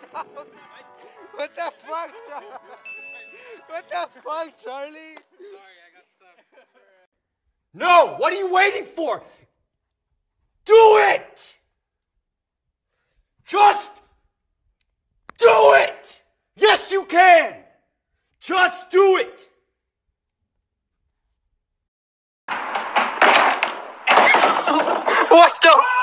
What the fuck, Charlie? What the fuck, Charlie? Sorry, I got stuck. No! What are you waiting for? Do it! Just do it! Yes, you can! Just do it! What the